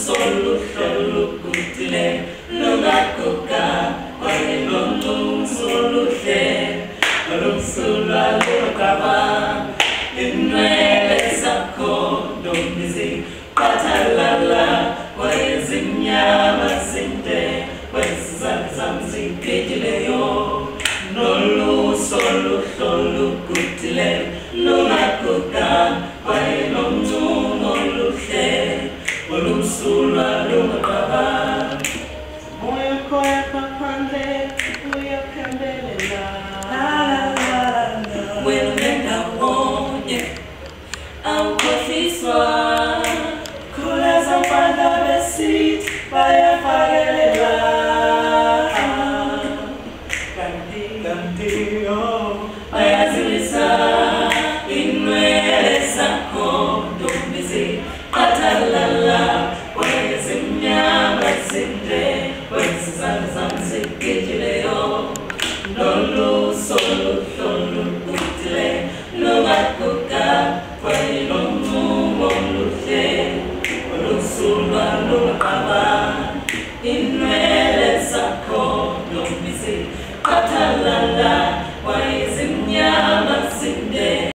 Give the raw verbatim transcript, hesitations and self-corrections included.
solo solo kutile lungakuka walilontu solo she alusula lokava inwele sako domizi patalala wazinyama sinte wazamzi kejileyo nolu solo solo kutile lungakuka walilontu solo she alusula lokava moyo koya kapande uya kandelela when nenda wonye au kofiswa kula zampanda besit baya fagelela kandi kandi oh baya zilisa inwele sako domizi atalala wezimnyama sinde wezizanzanzi kijileyo lolo solo solo kutile lumakuka kwelilontu moluche olusulwa lumakaba